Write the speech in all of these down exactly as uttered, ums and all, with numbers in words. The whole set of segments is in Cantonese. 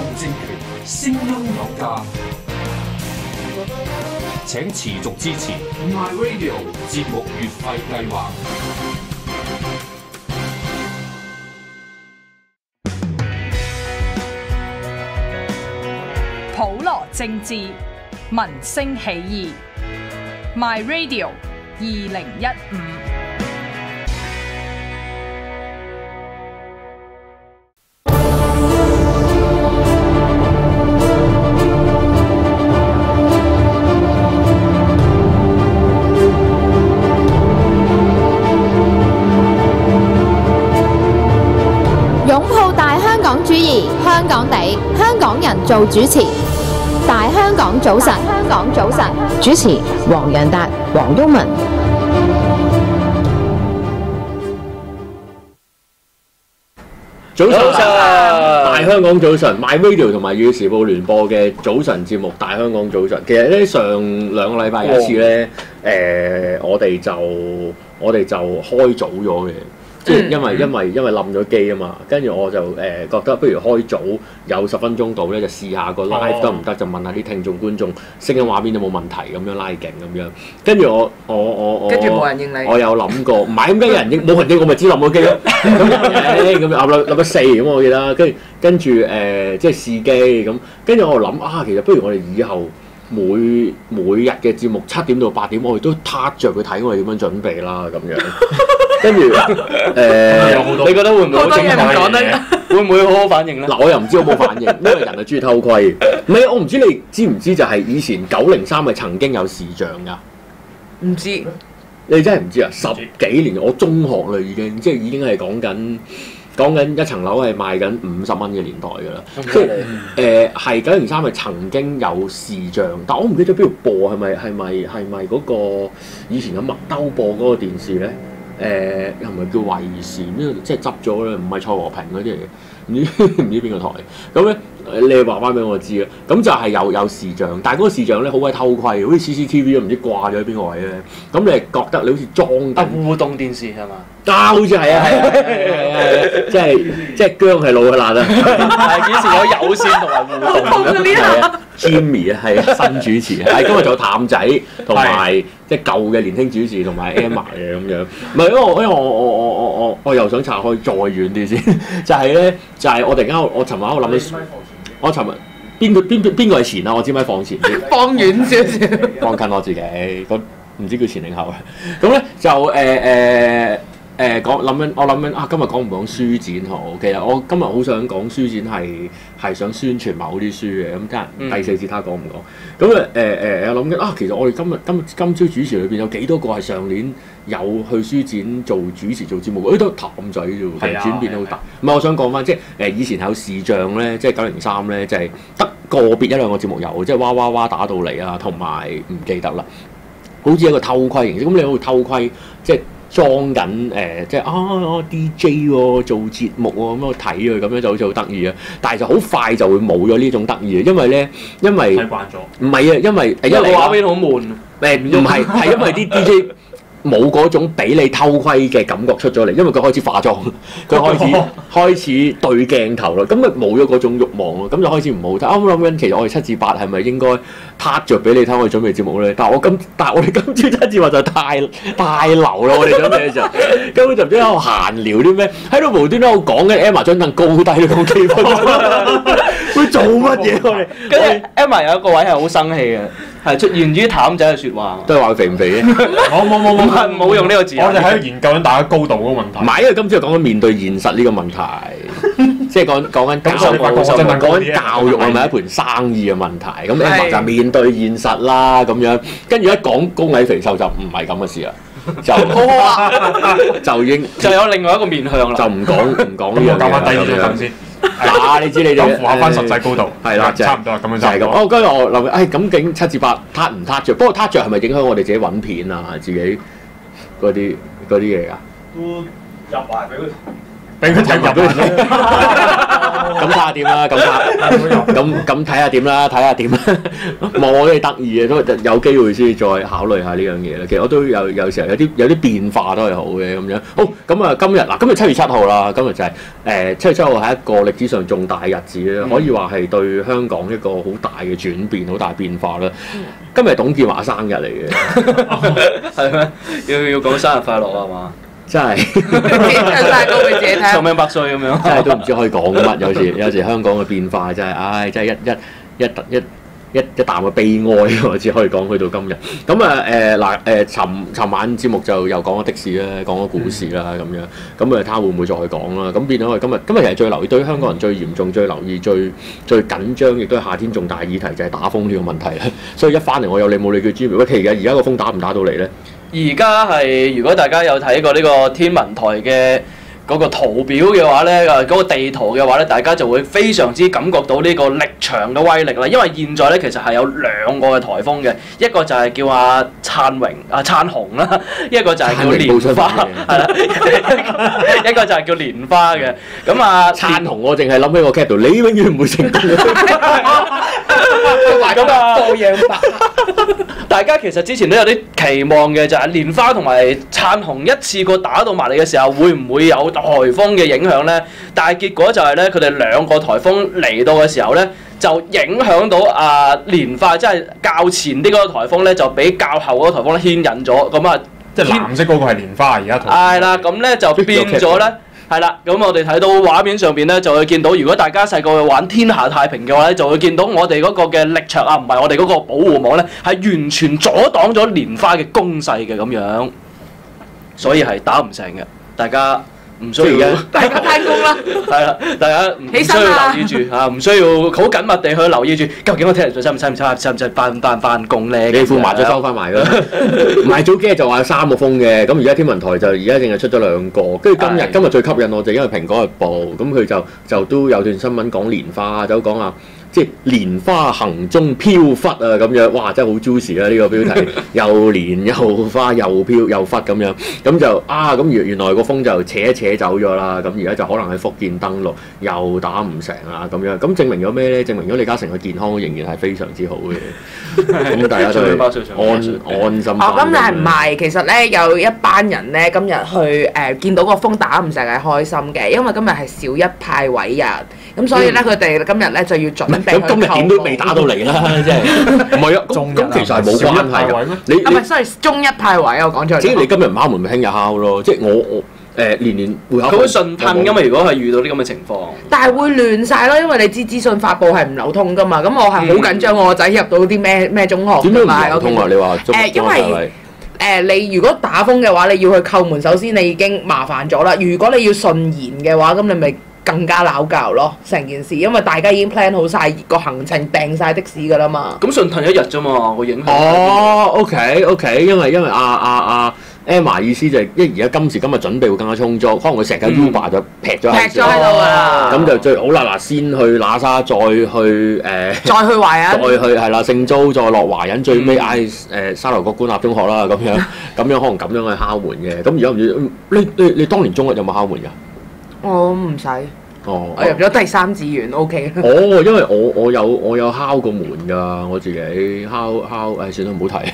政權，聲音有價，請持續支持 My Radio 節目月費計劃。 普羅政治，民聲起義。My Radio 二零一五。 擁抱大香港主義，香港地，香港人做主持。大香港早晨，香港早晨，主持黃洋達、黃毓民。 早晨，大香港早晨 ，My Radio 同埋《粵語時報》聯播嘅早晨節目《大香港早晨》。其實咧，上兩個禮拜有一次咧，誒、呃，我哋就我哋就開早咗嘅。即係因為因為因為冧咗機啊嘛，跟住我就誒、呃、覺得不如開早有十分鐘到咧，就試下個 live 得唔得，就問下啲聽眾觀眾聲音畫面有冇問題咁樣拉勁咁樣。跟住我我我我跟住冇人應你， 我有諗過，唔係咁梗有人應，冇人應我咪知冧咗機咯。咁誒咁冧冧冧咗四咁我記得，跟住跟住誒即係試機咁，跟住我諗啊，其實不如我哋以後每每日嘅節目七點到八點，我哋都撻着佢睇我哋點樣準備啦咁樣。跟住誒， 你覺得會唔會好精彩講得嘅？會唔會好好反應咧？ 嗱，我又唔知我冇反應，因為人係中意偷窺。唔係，我唔知你知唔知就係以前九零三係曾經有視像㗎。 唔知你真係唔知啊！十幾年，我中學啦已經，即係已經係講緊講緊一層樓係賣緊五十蚊嘅年代㗎啦。即係誒係九零三係曾經有視像，但我唔記得邊度播，係咪係咪係咪嗰個以前有麥兜播嗰個電視咧？誒又唔係叫衛視，因為即係執咗啦，唔係蔡和平嗰啲嚟嘅，唔知唔知邊個台。咁咧你話翻俾我知啊。咁就係有有視像，但係嗰個視像咧好鬼偷窺，好似 C C T V 都唔知掛咗喺邊個位咧。咁你係覺得你好似裝緊啊互動電視係嘛？ 啊，好似係啊，係啊，係啊，係啊，即係即係姜係老嘅辣啊！ 係幾時有有線同埋互動咁樣？ 係啊 ，Jimmy 啊，係新主持，係今日仲有譚仔同埋即係舊嘅年輕主持同埋 Emma 嘅咁樣。唔係因為我因為我我我我我我又想拆開再遠啲先，就係咧就係我突然間我尋晚我諗起，我尋日邊個邊邊邊個係前啊？我支咪放前啲， 放遠少少， 放近我自己，咁唔知叫前定後啊？咁咧就誒誒。呃呃誒講諗緊，我諗緊啊！今日講唔講書展好？其實我今日好想講書展係係想宣傳某啲書嘅，咁睇下第四節睇下講唔講？咁誒誒誒，我諗緊啊！其實我哋今日今今朝主持裏邊有幾多個係上年有去書展做主持做節目？誒都譚仔啫喎，其實轉變得好大。唔係我想講翻，即係誒以前有視像咧，即係九零三咧，就係得個別一兩個節目有，即係哇哇哇打到嚟啊，同埋唔記得啦，好似一個偷窺形式。咁你好偷窺，即係。裝緊誒，即係啊 D J 喎，做節目喎，咁我睇佢咁樣就好似好得意啊！但係就好快就會冇咗呢種得意啊，因為咧，因為睇慣咗， 唔係啊，因為因為畫面好悶。 誒唔係，係因為啲 D J 冇嗰種俾你偷窺嘅感覺出咗嚟，因為佢開始化妝，佢開始開始對鏡頭啦，咁咪冇咗嗰種慾望咯，咁就開始唔好睇。啱啱諗緊，其實我哋七至八係咪應該撻着俾你睇我哋準備節目咧？但係我今但係我哋今朝七至八就太太流啦！我哋準備嘅時候，根本就唔知喺度閒聊啲咩，喺度無端端喺度講緊 Emma 張凳高低都講幾分鐘，會做乜嘢我哋？ 跟住 Emma 有一個位係好生氣嘅，係出源於譚仔嘅説話， 都係話佢肥唔肥嘅。 冇冇冇冇唔好用呢個字。 我哋喺度研究緊大家高度嗰個問題。 唔係，因為今朝講緊面對現實呢個問題，即係講講緊教育，講緊教育係咪一盤生意嘅問題？咁 Emma 就面對現實啦咁樣，跟住一講高矮肥瘦就唔係咁嘅事啦，就就已經就有另外一個面向啦， 就唔講唔講呢樣嘢。 教翻低啲張先。 嗱，你知你哋咁符合翻實際高度， 係啦， 差唔多啦，咁樣就係咁。哦，跟住我諗，誒咁竟七至八撻唔撻着？不過撻着係咪影響我哋自己揾片啊？自己嗰啲嗰啲嘢㗎？ 都入埋俾佢，俾佢睇入咗。 咁睇下點啦，咁咁咁睇下點啦，睇下點啦，冇我哋得意嘅，都有機會先再考慮下呢樣嘢啦。其實我都有有時候有啲有啲變化都係好嘅咁樣。好咁啊，今日嗱，今日七月七號啦，今日就係誒七月七號係一個歷史上重大嘅日子咧，可以話係對香港一個好大嘅轉變、好大變化啦。今日董建華生日嚟嘅， 係咩？要要講生日快樂啊嘛！ 真係唱晒歌俾自己聽， 壽命百歲咁樣， 真係都唔知可以講乜。有時有時香港嘅變化真係，唉，真係一一一一一一啖嘅悲哀，我只可以講去到今日。咁啊誒嗱誒，尋尋晚節目就又講咗的士啦，講咗股市啦咁樣。咁啊睇下會唔會再講啦？咁變咗我哋今日今日其實最留意，對於香港人最嚴重、最留意、最最緊張，亦都係夏天重大議題，就係打風呢個問題啦。所以一翻嚟我有理冇理叫 Jimmy，喂，其實而家個風打唔打到嚟咧？ 而家係如果大家有睇過呢個天文台嘅嗰個圖表嘅話咧，嗰、嗰個地圖嘅話咧，大家就會非常之感覺到呢個力場嘅威力啦。因為現在咧其實係有兩個嘅颱風嘅，一個就係叫阿燦榮、阿燦紅啦，一個就係叫蓮花，係啦，一個就係叫蓮花嘅。咁啊， 燦紅我淨係諗起個 cap 度，你永遠唔會成功。 咁啊，多樣化。大家其實之前都有啲期望嘅，就係蓮花同埋燦紅一次過打到埋嚟嘅時候，會唔會有颱風嘅影響呢？但係結果就係咧，佢哋兩個颱風嚟到嘅時候咧，就影響到啊蓮花，即係較前啲嗰個颱風咧，就俾較後嗰個颱風咧牽引咗。咁啊， 即係藍色嗰個係蓮花，而家係啦，咁咧就變咗咧。係啦，咁我哋睇到畫面上邊咧，就會見到，如果大家細個去玩天下太平嘅話咧，就會見到我哋嗰個嘅力場啊，唔係我哋嗰個保護網咧，係完全阻擋咗蓮花嘅攻勢嘅咁樣，所以係打唔成嘅，大家唔需要， 大家翻工啦， 係啦，大家唔需要留意住嚇，唔需要好緊密地去留意住，究竟我聽日仲使唔使唔使使唔使翻翻翻工咧？ 你副麻雀收翻埋㗎，唔係早幾日就話有三個風嘅，咁而家天文台就而家淨係出咗兩個，跟住今日今日最吸引我就因為蘋果日報，咁佢就就都有段新聞講蓮花，就講啊。即係蓮花行中飄忽啊咁樣，哇！真係好 juicy 啊！呢、這個標題又蓮又花又飄又忽咁樣，咁就啊咁原原來個風就扯一扯走咗啦，咁而家就可能喺福建登陸又打唔成啊咁樣，咁證明咗咩咧？證明咗李嘉誠嘅健康仍然係非常之好嘅，咁大家都安安心。 哦，咁但係唔係，其實咧有一班人咧今日去誒、呃、見到個風打唔成係開心嘅，因為今日係小一派位日，咁所以咧佢哋今日咧就要準。 咁今日點都未打到嚟啦，即係唔係啊？咁咁其實係冇關係㗎。你啊唔係，sorry，中一派位我講錯咗。 即係你今日唔敲門，咪聽日敲咯。即係我我誒年年會考。 佢會順噴㗎嘛？如果係遇到啲咁嘅情況。 但係會亂晒咯，因為你知資訊發布係唔流通㗎嘛。咁我係好緊張我個仔入到啲咩咩中學。 點解唔流通啊？你話中誒，因為誒你如果打風嘅話，你要去叩門，首先你已經麻煩咗啦。如果你要順延嘅話，咁你咪更加鬧交咯，成件事，因為大家已經 plan 好晒個行程，訂晒的士㗎啦嘛。 咁順騰一日啫嘛，個影響。 哦 ，OK OK，因為因為阿阿阿 Emma 意思就係，因為而家今時今日準備會更加充足，可能佢成架 Uber 就劈咗喺劈咗喺度啦。 咁就最好啦，嗱，先去喇沙，再去誒， 再去華仁， 再去係啦，聖租，再落華仁，最尾唉誒沙頭角官立中學啦，咁樣咁樣可能咁樣去敲門嘅。咁而家唔知你你你當年中一有冇敲門㗎？ 我唔使， 哦， 我入咗第三志願 ，OK 啦。 哦，因為我我有我有敲過門㗎，我自己敲敲，誒算啦，唔好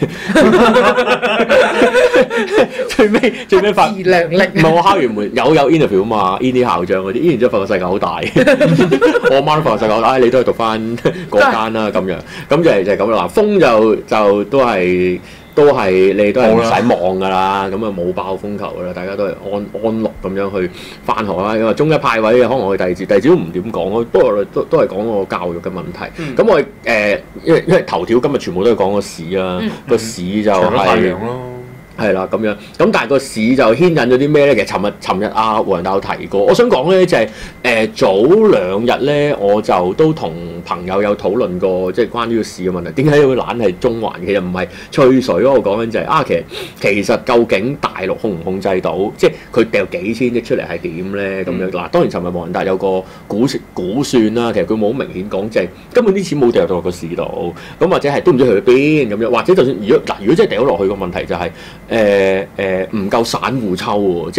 提。最尾最尾發，唔係我敲完門有有 interview 啊嘛 ，in 啲校長嗰啲，in 完之後發覺世界好大。我阿媽都發覺世界好大，你都係讀翻嗰間啦咁樣，咁就係就係咁啦。嗱，風就就都係。都係你都係唔使望㗎啦，咁啊冇爆風球㗎啦，大家都係安安樂咁樣去翻學啦。因為中一派位嘅可能我哋第二節，第二節都唔點講咯，不過都都係講個教育嘅問題。咁、嗯、我誒、呃，因為因為頭條今日全部都係講個市啦，個、嗯、市就係、是。係啦，咁樣咁，但係個市就牽引咗啲咩咧？其實尋日尋日阿黃仁達有提過，我想講咧就係、是、誒、呃、早兩日咧，我就都同朋友有討論過，即係關於個市嘅問題。點解會懶係中環？其實唔係吹水咯，我講緊就係、是、啊，其實其實究竟大陸控唔控制到？即係佢掉幾千億出嚟係點咧？咁樣嗱，當然尋日黃仁達有個估估算啦，其實佢冇好明顯講，即係根本啲錢冇掉到落個市度，咁或者係都唔知去咗邊咁樣，或者就算如果嗱，如果真係掉落去個問題就係、是。誒誒唔夠散戶抽喎，即係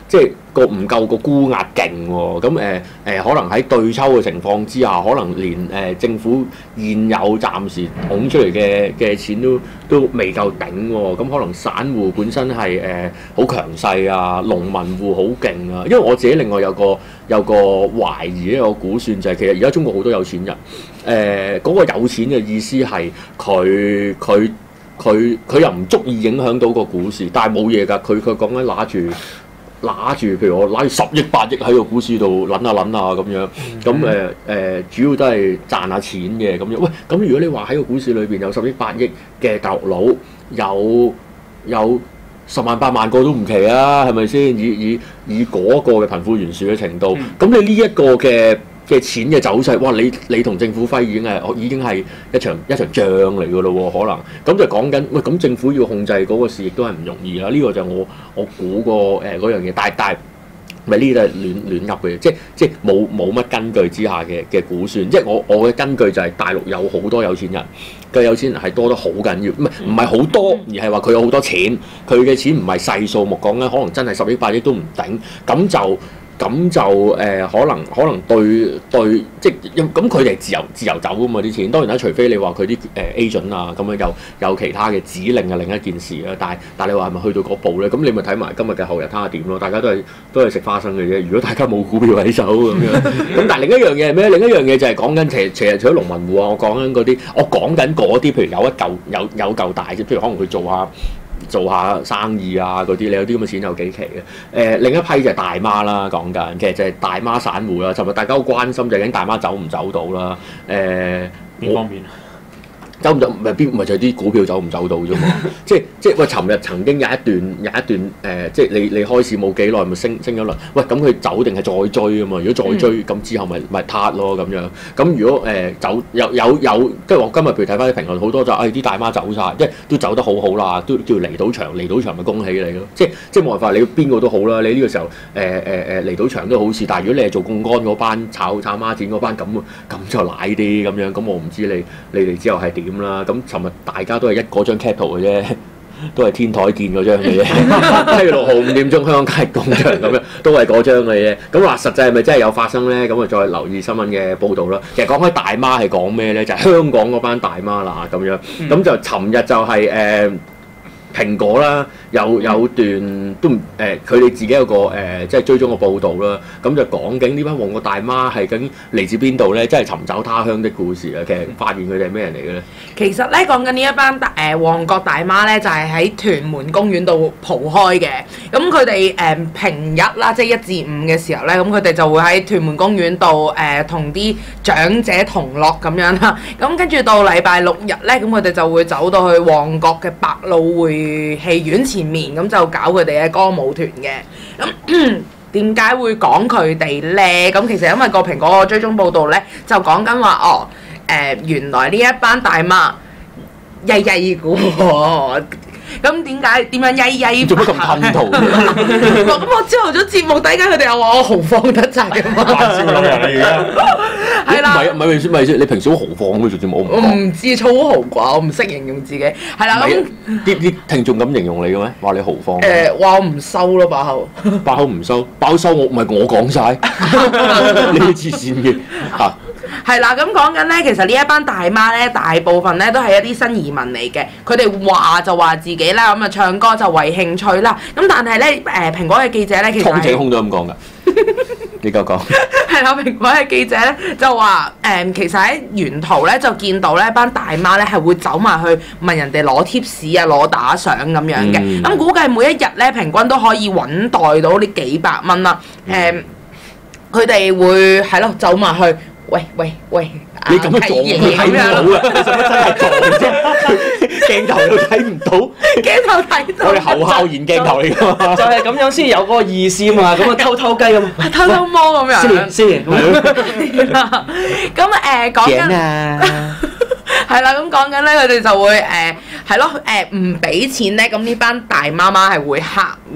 即係個唔夠個沽壓勁喎。咁誒誒，可能喺對抽嘅情況之下，可能連誒、呃、政府現有暫時捧出嚟嘅嘅錢都都未夠頂喎。咁可能散戶本身係誒好強勢啊，農民戶好勁啊。因為我自己另外有個有個懷疑咧，我估算就係其實而家中國好多有錢人，誒、呃、嗰、那個有錢嘅意思係佢佢佢佢又唔足以影響到個股市，但係冇嘢㗎。佢佢講緊揦住揦住，譬如我揦住十億八億喺個股市度撚下撚下咁樣，咁誒誒主要都係賺下錢嘅咁樣。喂，咁如果你話喺個股市裏邊有十億八億嘅大陸佬，有有十萬八萬個都唔奇啊，係咪先？以以以嗰個嘅貧富懸殊嘅程度，咁、嗯、你呢一個嘅嘅錢嘅走勢，哇！你你同政府揮已經係已經係一場一場仗嚟㗎咯喎，可能咁就講緊喂，咁政府要控制嗰個市亦都係唔容易啦。呢、這個就我我估過誒嗰樣嘢，但係但係咪呢啲都係亂亂噏嘅，即即冇冇乜根據之下嘅嘅估算。即係我我嘅根據就係大陸有好多有錢人。嘅有錢人係多得好緊要，唔係唔係好多，而係話佢有好多錢，佢嘅錢唔係細數目講緊，可能真係十億八億都唔頂，咁就咁就誒、呃、可能可能對對，即係咁佢哋自由自由走㗎嘛啲錢，當然啦，除非你話佢啲誒 agent 啊咁樣有有其他嘅指令啊另一件事啦，但係但係你話係咪去到嗰步咧？咁你咪睇埋今日嘅後日睇下點咯，大家都係都係食花生嘅啫。如果大家冇股票喺手咁樣，咁但係另一樣嘢係咩？另一樣嘢就係講緊其其實除咗農民戶啊，我講緊嗰啲，我講緊嗰啲，譬如有一嚿有有嚿大啫，譬如可能佢做下。做下生意啊嗰啲，你有啲咁嘅錢有幾期嘅？誒、呃、另一批就係大媽啦，講緊其實就係大媽散戶啦。尋日大家好關心就係究竟大媽走唔走到啦？誒、呃、 邊方面？ 走唔走唔係邊？唔係就係啲股票走唔走到啫嘛？即係即係喂，尋日曾經有一段有一段誒、呃，即係你你開市冇幾耐，咪升升咗輪。喂，咁佢走定係再追啊嘛？如果再追，咁、嗯、之後咪咪撻咯咁樣。咁如果誒、呃、走有有有，跟住我今日譬如睇翻啲評論，好多就誒啲大媽走晒，即係都走得好好啦，都叫離到場，離到場咪恭喜你咯。即係即係冇辦法，你邊個都好啦。你呢個時候誒誒誒離到場都好事，但係如果你係做槓桿嗰班炒炒孖展嗰班，咁咁就賴啲咁樣。咁我唔知你你哋之後係點。啦，咁尋日大家都係一嗰張 cap 圖嘅啫，都係天台見嗰張嘅啫。七月六號五點鐘香港街工場咁樣，都係嗰張嘅啫。咁話實際係咪真係有發生咧？咁啊再留意新聞嘅報導啦。其實講開大媽係講咩咧？就係、是、香港嗰班大媽啦咁樣。咁就尋日就係、是、誒。呃蘋果啦，有有段都唔誒，佢哋自己有個誒、呃，即係追蹤個報導啦。咁就講緊呢班旺角大媽係緊嚟自邊度咧？即係尋找他鄉的故事啊！其實發現佢哋係咩人嚟嘅咧？ 其實咧講緊呢一班大誒旺角大媽咧，就係喺屯門公園度蒲開嘅。咁佢哋誒平日啦，即係一至五嘅時候咧，咁佢哋就會喺屯門公園度誒同啲長者同樂咁樣啦。咁跟住到禮拜六日咧，咁佢哋就會走到去旺角嘅百老匯戲院前面，咁就搞佢哋嘅歌舞團嘅。咁點解會講佢哋咧？咁其實因為個蘋果個追蹤報導咧，就講緊話哦，誒、呃、原來呢一班大媽曳曳股喎。咁點解點樣曳曳？ 做乜咁吞吐？ 咁我朝頭早節目底間佢哋又話我豪放得滯嘅嘛。 玩笑咁樣你而家？ 係啦。 唔係唔係咪先？你平時好豪放嘅做節目， 我唔知粗豪啩，我唔識形容自己。係啦，咁啲啲聽眾咁形容你嘅咩？話你豪放。 誒，話我唔收咯，把口。 把口唔收，把口收我唔係我講晒，你黐線嘅嚇。 係啦，咁講緊咧，其實呢一班大媽咧，大部分咧都係一啲新移民嚟嘅。佢哋話就話自己啦，咁啊唱歌就為興趣啦。咁但係咧，誒蘋果嘅記者咧，其實湯姐空都咁講㗎。你夠講。 係啦，蘋果嘅記者咧就話誒、呃，其實喺沿途咧就見到咧班大媽咧係會走埋去問人哋攞貼士啊、攞打賞咁樣嘅。咁、嗯、估計每一日咧平均都可以揾袋到呢幾百蚊啦。誒、呃，佢哋、嗯、會係咯走埋去。喂喂喂！ 你咁樣撞佢睇唔到啊！你使乜真係撞啫？鏡頭都睇唔到， 鏡頭睇到。 我哋後校園鏡頭嚟㗎嘛， 就係咁樣先有嗰個意思嘛。咁啊偷偷雞咁， 偷偷摸咁樣。 先先。 咁誒講緊。係啦，咁講緊咧，佢哋就會誒係咯誒唔俾錢咧，咁呢班大媽媽係會黑面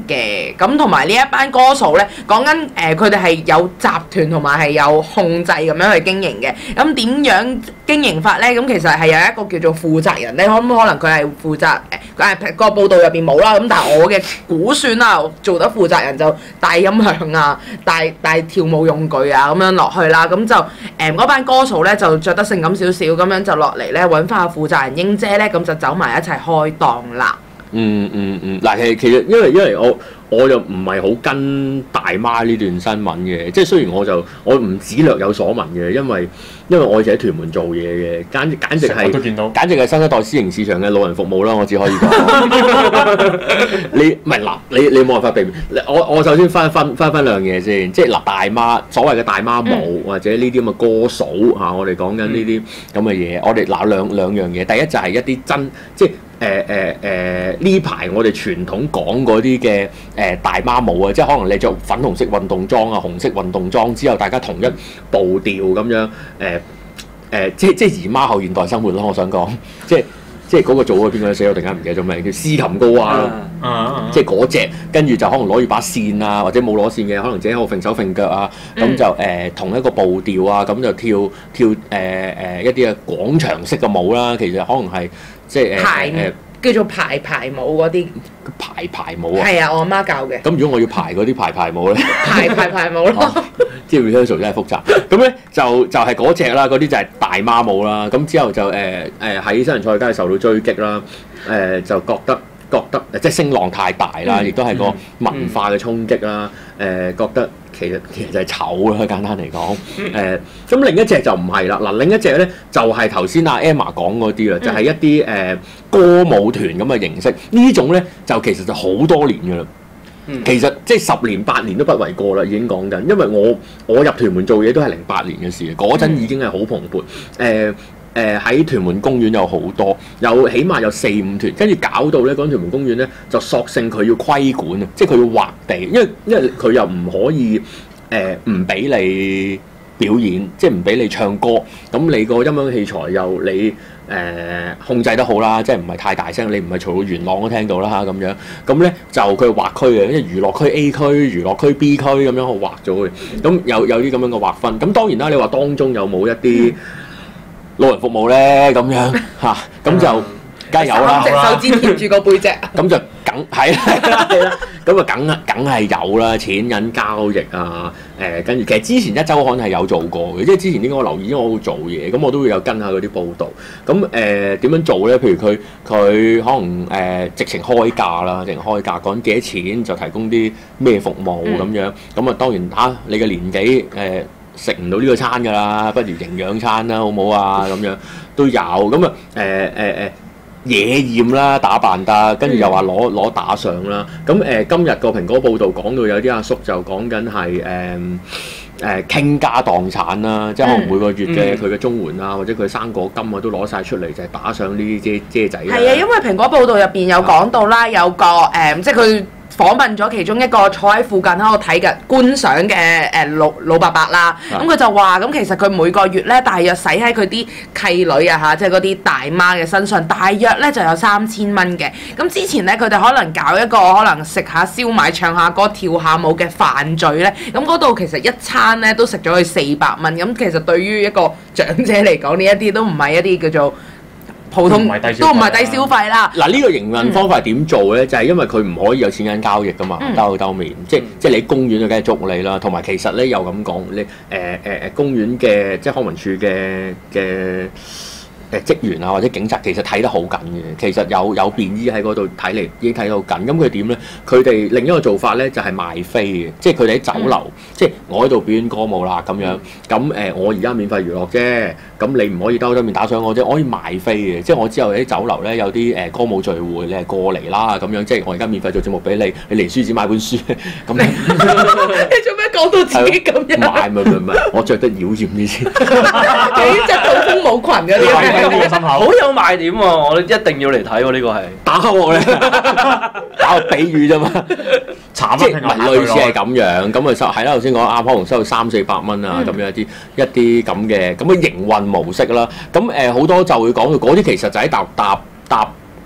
嘅。咁同埋呢一班歌手咧，講緊誒佢哋係有集團同埋係有控制咁樣去經營嘅。咁點樣經營法咧？咁其實係有一個叫做負責人咧，可可能佢係負責誒誒個報道入邊冇啦。咁但係我嘅估算啦，做得負責人就帶音響啊，帶帶跳舞用具啊咁樣落去啦。咁就誒嗰班歌手咧就着得性感少少，咁樣就落嚟咧揾翻個負責人英姐咧，咁就走埋一齊開檔啦。 嗯嗯嗯，嗱其實其實因為因為我我就唔係好跟大媽呢段新聞嘅，即係雖然我就我唔止略有所聞嘅，因為因為我以前喺屯門做嘢嘅，簡簡直係簡直係新一代私營市場嘅老人服務啦，我只可以講。你唔係嗱，你你冇辦法避免。我我首先分分分分兩嘢先，即係嗱大媽所謂嘅大媽舞、嗯、或者呢啲咁嘅歌嫂嚇、啊，我哋講緊呢啲咁嘅嘢，我哋嗱兩兩樣嘢，第一就係一啲真即係。誒誒誒呢排我哋傳統講嗰啲嘅誒大媽舞啊，即係可能你着粉紅色運動裝啊、紅色運動裝之後，大家同一步調咁樣誒誒、呃呃，即係即係姨媽後現代生活咯。我想講，即係即係嗰個組嘅邊個死我突然間唔記得咗名，叫司琴高啊，啊啊即係嗰隻，跟住就可能攞住把扇啊，或者冇攞扇嘅，可能自己喺度揈手揈腳啊，咁、嗯、就誒、呃、同一個步調啊，咁就跳跳誒誒、呃、一啲嘅廣場式嘅舞啦，其實可能係。即係誒誒叫做排排舞嗰啲排排舞啊， 係啊，我阿媽教嘅。 咁如果我要排嗰啲排排舞咧， 排排排舞咯， 即係 rehearsal 真係複雜。咁咧就就係嗰隻啦，嗰啲就係大媽舞啦。咁之後就誒誒喺新人賽梗係受到追擊啦。誒、呃、就覺得覺得即係聲浪太大啦，亦都係個文化嘅衝擊啦。誒、呃、覺得。其實其實就係醜啦，簡單嚟講。誒、呃，咁另一隻就唔係啦。嗱，另一隻咧就係頭先阿 Emma 講嗰啲啦，就係、是、一啲誒、呃、歌舞團咁嘅形式。呢種咧就其實就好多年㗎啦。其實即係十年八年都不為過啦，已經講緊。因為我我入屯門做嘢都係零八年嘅事，嗰陣已經係好蓬勃。誒、呃。誒喺、呃、屯門公園有好多，有起碼有四五團，跟住搞到咧嗰、那個、屯門公園咧就索性佢要規管啊，即係佢要劃地，因為因為佢又唔可以誒唔俾你表演，即係唔俾你唱歌，咁你個音響器材又你誒、呃、控制得好啦，即係唔係太大聲，你唔係嘈到元朗都聽到啦嚇咁樣，咁咧就佢劃區嘅，因為娛樂區 A 區、娛樂區 B 區咁樣去劃咗嘅，咁有有啲咁樣嘅劃分，咁當然啦，你話當中有冇一啲？老人服務咧咁樣嚇，咁就梗係有啦。隻手指貼住個背脊。 咁就梗係啦，係啦，咁啊梗梗係有啦，錢銀交易啊，誒跟住其實之前一週刊係有做過嘅，即係之前點解我留意，因為我會做嘢，咁我都會有跟下嗰啲報導。咁誒點樣做咧？譬如佢佢可能誒、呃、直情開價啦，直情開價講幾多錢就提供啲咩服務咁、嗯、樣。咁啊當然嚇、啊、你嘅年紀誒。呃食唔到呢個餐㗎啦，不如營養餐啦，好唔好啊？咁樣都有咁啊，誒誒誒野豔啦，打扮得，跟住又話攞攞打賞啦。咁誒、呃、今日個蘋果報導講到有啲阿叔就講緊係誒誒傾家蕩產啦，即係可能每個月嘅佢嘅綜援啊，或者佢生果金啊都攞晒出嚟，就係、是、打賞呢啲遮遮仔。係啊， 因為蘋果報導入邊有講到啦，有個誒、呃，即係佢。訪問咗其中一個坐喺附近喺度睇嘅觀賞嘅誒老老伯伯啦，咁佢就話：咁其實佢每個月咧，大約使喺佢啲契女啊嚇，即係嗰啲大媽嘅身上，大約咧就有三千蚊嘅。咁之前咧，佢哋可能搞一個可能食下燒賣、唱下歌、跳下舞嘅飯聚咧，咁嗰度其實一餐咧都食咗佢四百蚊。咁其實對於一個長者嚟講，呢一啲都唔係一啲叫做普通，都唔係低消費啦。 嗱，呢個營運方法係點做咧？就係因為佢唔可以有錢銀交易噶嘛，兜兜面，即係即係你公園就梗係捉你啦。同埋其實咧又咁講，你誒誒誒公園嘅即係康文署嘅嘅誒職員啊或者警察其實睇得好緊嘅，其實有有便衣喺嗰度睇嚟已經睇到緊。咁佢點咧？佢哋另一個做法咧就係賣飛嘅，即係佢哋喺酒樓，即係我喺度表演歌舞啦咁樣。咁誒我而家免費娛樂啫。咁你唔可以兜兜面打賞我啫，我可以賣飛嘅，即係我之後喺酒樓咧有啲誒歌舞聚會，你係過嚟啦咁樣，即係我而家免費做節目俾你，你嚟書展買本書咁。 你做咩講到自己咁樣？ 唔係唔係唔係，我着得妖豔啲先。 幾隻套風舞裙嗰啲， 好有賣點喎！我一定要嚟睇喎，呢個係打開我咧，打個比喻啫嘛。即係類似係咁樣，咁啊收係啦，頭先講啱，可能收到三四百蚊啊，咁樣一啲一啲咁嘅咁嘅營運模式啦。咁誒好多就會講到嗰啲其實就喺搭搭搭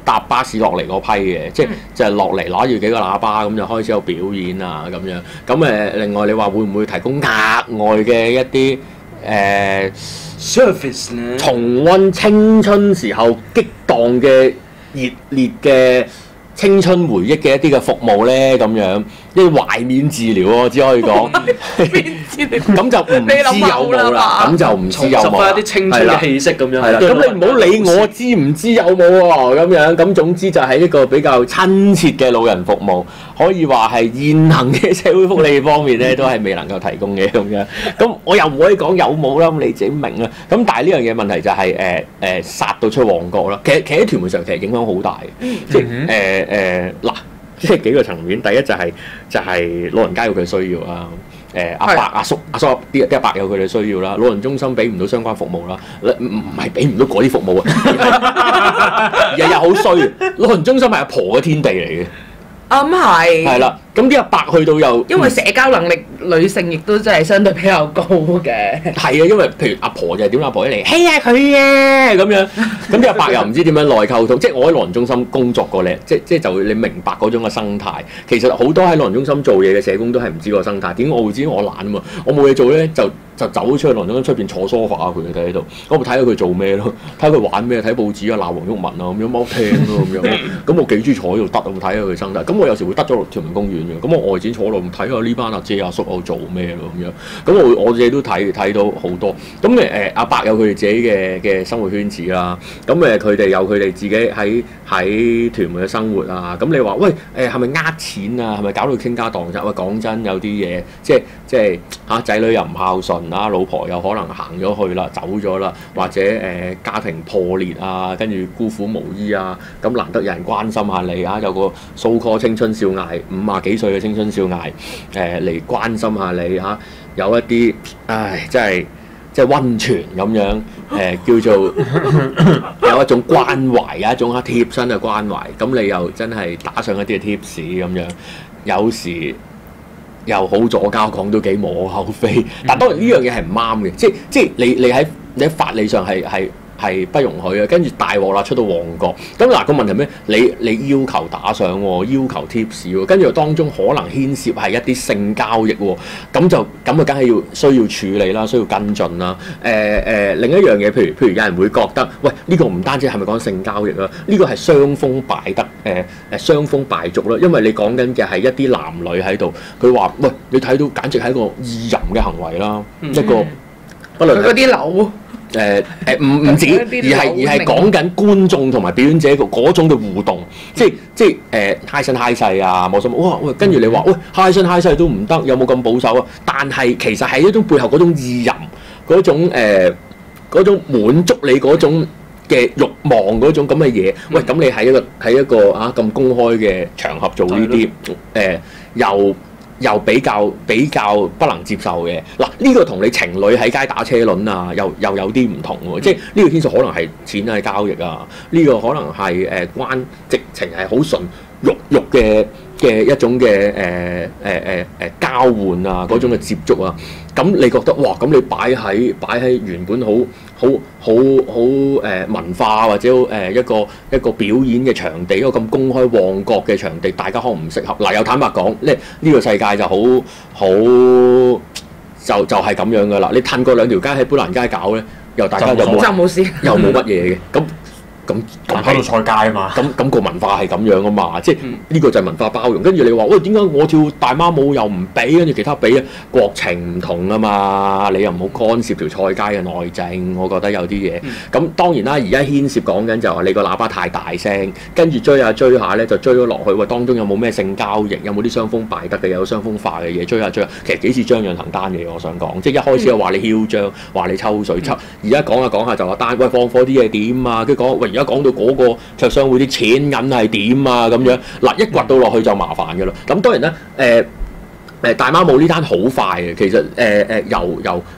搭巴士落嚟嗰批嘅，即係就係落嚟攞住幾個喇叭咁就開始有表演啊咁樣。咁誒另外你話會唔會提供額外嘅一啲誒 service 咧？ 重溫青春時候激盪嘅熱烈嘅青春回憶嘅一啲嘅服務咧，咁樣一啲懷緬治療喎，只可以講。咁就唔知有冇啦，咁就唔知有冇啦。 重拾翻一啲青春嘅氣息咁樣。 係啦，咁你唔好理我知唔知有冇喎，咁樣咁總之就係一個比較親切嘅老人服務，可以話係現行嘅社會福利方面咧，都係未能夠提供嘅咁樣。咁我又唔可以講有冇啦，咁你自己明啦。咁但係呢樣嘢問題就係誒誒殺到出旺角啦。其實企喺屯門上其實影響好大嘅，即係誒誒嗱，即係幾個層面。第一就係就係老人家有佢需要啦。誒阿伯阿叔阿叔啲啲阿伯有佢哋需要啦，老人中心俾唔到相關服務啦，唔唔係俾唔到嗰啲服務啊，日日好衰，老人中心係阿婆嘅天地嚟嘅。 啱係。係啦，咁啲阿伯去到又因為社交能力女性亦都真係相對比較高嘅。 係啊，因為譬如阿婆就係點阿婆一嚟，嘿呀佢啊咁樣，咁啲阿伯又唔知點樣內溝通，即係我喺老人中心工作過咧，即即就會你明白嗰種嘅生態。其實好多喺老人中心做嘢嘅社工都係唔知個生態。點解我會知？我懶啊嘛，我冇嘢做咧就。就走出去老人中心出邊坐 sofa 啊，佢哋睇喺度，咁我睇下佢做咩咯，睇下佢玩咩，睇報紙啊，鬧黃毓民啊，咁樣踎聽咯咁樣，咁我幾中意坐喺度得，我睇下佢生態。咁我有時會得咗落屯門公園嘅，咁我外展坐落睇下呢班阿姐阿叔喺度做咩咯咁樣。咁我我自己都睇睇到好多。咁誒誒阿伯有佢哋自己嘅嘅生活圈子啦。咁誒佢哋有佢哋自己喺喺屯門嘅生活啊。咁你話喂誒係咪呃錢啊？係咪搞到傾家蕩產？喂講真有啲嘢即係即係嚇仔女又唔孝順。啊，老婆有可能行咗去啦，走咗啦，或者誒、呃、家庭破裂啊，跟住孤苦無依啊，咁難得有人關心下你啊，有個 so call 青春少艾五啊幾歲嘅青春少艾誒嚟、呃、關心下你嚇、啊，有一啲唉真係即係溫泉咁樣誒、呃、叫做有一種關懷，有一種貼身嘅關懷，咁你又真係打上一啲嘅貼士咁樣，有時。又好左膠講都幾無可厚非，但當然呢樣嘢係唔啱嘅，即即你你喺你喺法理上係係係不容許嘅，跟住大鑊啦出到旺角，咁嗱個問題咩？你你要求打賞喎，要求貼士喎，跟住當中可能牽涉係一啲性交易喎，咁就咁啊，梗係要需要處理啦，需要跟進啦。誒、呃、誒、呃，另一樣嘢，譬如譬如有人會覺得，喂呢、呢個唔單止係咪講性交易啊？呢、呢個係傷風敗德，誒誒傷風敗俗啦，因為你講緊嘅係一啲男女喺度，佢話喂你睇到簡直係一個意淫嘅行為啦，嗯、一個不論嗰啲樓。 誒誒唔唔止，而係而係講緊觀眾同埋表演者個嗰種嘅互動，即係即係誒嗨身嗨勢啊，冇什麼哇喂，跟住你話喂嗨身嗨勢都唔得，有冇咁保守啊？但係其實係一種背後嗰種意淫，嗰種誒嗰種滿足你嗰種嘅慾望嗰種咁嘅嘢。喂，咁你喺一個喺一個啊咁公開嘅場合做呢啲誒又。又比較比較不能接受嘅嗱，呢、這個同你情侶喺街打車輪啊，又又有啲唔同喎，即係呢個牽涉可能係錢嘅交易啊，呢、這個可能係誒、呃、關直情係好純肉肉嘅嘅一種嘅誒誒誒誒交換啊，嗰種嘅接觸啊，咁你覺得哇？咁你擺喺擺喺原本好好好好誒文化或者誒、呃、一個一個表演嘅場地，一個咁公開旺角嘅場地，大家可能唔適合。嗱，又坦白講，呢呢個世界就好好就就係咁樣噶啦。你褪過兩條街喺砵蘭街搞咧，又大家就冇就冇事， 又冇乜嘢嘅咁。咁咁喺度菜街啊嘛， 咁咁個文化係咁樣啊嘛，即係呢、嗯、個就係文化包容。跟住你話喂，點解我跳大媽舞又唔俾，跟住其他俾啊？國情唔同啊嘛，你又唔好干涉條菜街嘅內政。我覺得有啲嘢。咁、嗯、當然啦，而家牽涉講緊就係你個喇叭太大聲，跟住追下追下咧就追咗落去。喂，當中有冇咩性交易？有冇啲傷風敗德嘅？有傷風化嘅嘢？追下追下，其實幾次張揚騰單嘢，我想講，即係一開始又話你囂張，話你抽水抽，而家講下講下就話單喂放貨啲嘢點啊？跟住講喂。而家講到嗰個桌商會啲錢銀係點啊咁樣，嗱一掘到落去就麻煩嘅啦。咁當然咧，誒、呃、誒大媽舞呢單好快嘅，其實誒誒、呃、由由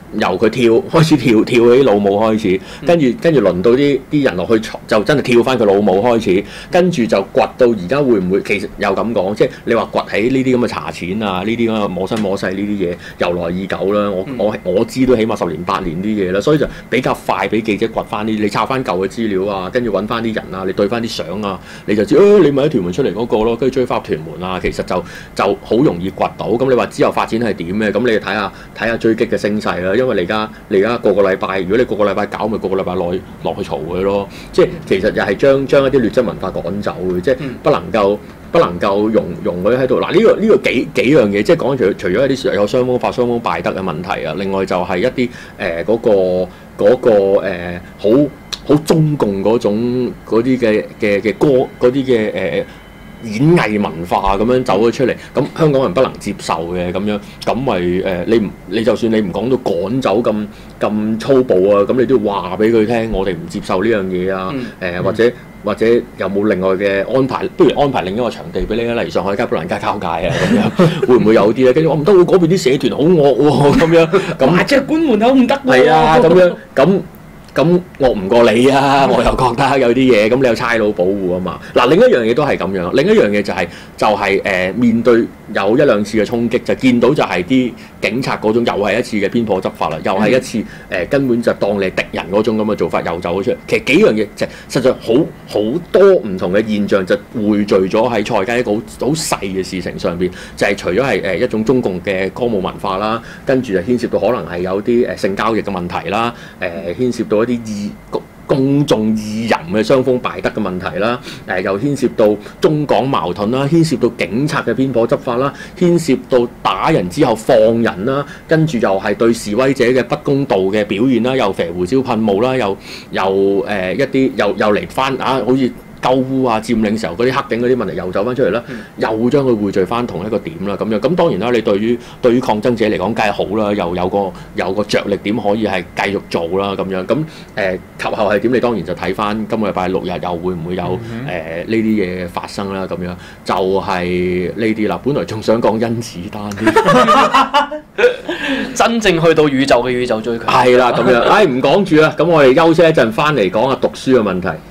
由佢跳開始跳跳起老母開始，跟住跟住輪到啲啲人落去坐就真係跳翻佢老母開始，跟住就掘到而家會唔會其實又咁講，即係你話掘起呢啲咁嘅查錢啊，呢啲咁嘅摸身摸細呢啲嘢由來已久啦。我我我知都起碼十年八年啲嘢啦，所以就比較快俾記者掘翻啲，你抄翻舊嘅資料啊，跟住揾翻啲人啊，你對翻啲相啊，你就知誒、哎、你咪喺屯門出嚟嗰個咯，跟住追翻屯門啊，其實就就好容易掘到。咁你話之後發展係點嘅？咁你睇下睇下追擊嘅聲勢啦。因為你而家你而家個個禮拜，如果你個個禮拜搞，咪個個禮拜落落去嘈佢咯。即係其實又係將將一啲劣質文化趕走嘅，即係不能夠不能夠容容許喺度。嗱呢、呢個呢、呢個幾幾樣嘢，即係講除除咗一啲有傷風發傷風敗德嘅問題啊，另外就係一啲誒嗰個嗰、嗰個誒好好中共嗰種嗰啲嘅嘅嘅歌嗰啲嘅誒。演藝文化咁樣走咗出嚟，咁香港人不能接受嘅咁樣，咁咪誒你唔你就算你唔講到趕走咁咁粗暴啊，咁你都要話俾佢聽，我哋唔接受呢樣嘢啊，誒、嗯呃、或者或者有冇另外嘅安排？不如安排另一個場地俾你啊，例如上海街、砵蘭街交界啊咁樣，會唔會有啲咧？跟住我唔得，嗰邊啲社團好惡喎咁樣，咁麻雀館門口唔得喎。 係啊，咁樣咁。咁惡唔過你啊！我又覺得有啲嘢，咁你有差佬保護啊嘛。嗱，另一樣嘢都係咁樣，另一樣嘢就係、是、就係、是、誒、呃、面對有一兩次嘅衝擊，就見到就係啲警察嗰種又係一次嘅偏頗執法啦，又係一次誒、呃、根本就當你敵人嗰種咁嘅做法又走咗出嚟。其實幾樣嘢就實在好好多唔同嘅現象就匯聚咗喺菜街一個好好細嘅事情上邊，就係、是、除咗係誒一種中共嘅歌舞文化啦，跟住就牽涉到可能係有啲誒性交易嘅問題啦，誒、呃、牽涉到一啲義公眾意淫嘅傷風敗德嘅問題啦，誒、呃、又牽涉到中港矛盾啦，牽涉到警察嘅偏頗執法啦，牽涉到打人之後放人啦，跟住又係對示威者嘅不公道嘅表現啦，又射胡椒噴霧啦，又又誒、呃、一啲又又嚟翻啊，好似鳩污啊、佔領時候嗰啲黑警嗰啲問題又走翻出嚟啦，嗯、又將佢匯聚翻同一個點啦，咁樣咁當然啦，你對於對於抗爭者嚟講梗係好啦，又有個有個着力點可以係繼續做啦，咁樣咁誒及後係點？你當然就睇翻今個禮拜六日又會唔會有誒呢啲嘢發生啦，咁樣就係呢啲啦。本來仲想講甄子丹啲， 真正去到宇宙嘅宇宙最強。 係啦，咁樣，唉唔講住啦，咁我哋休息一陣，翻嚟講下讀書嘅問題。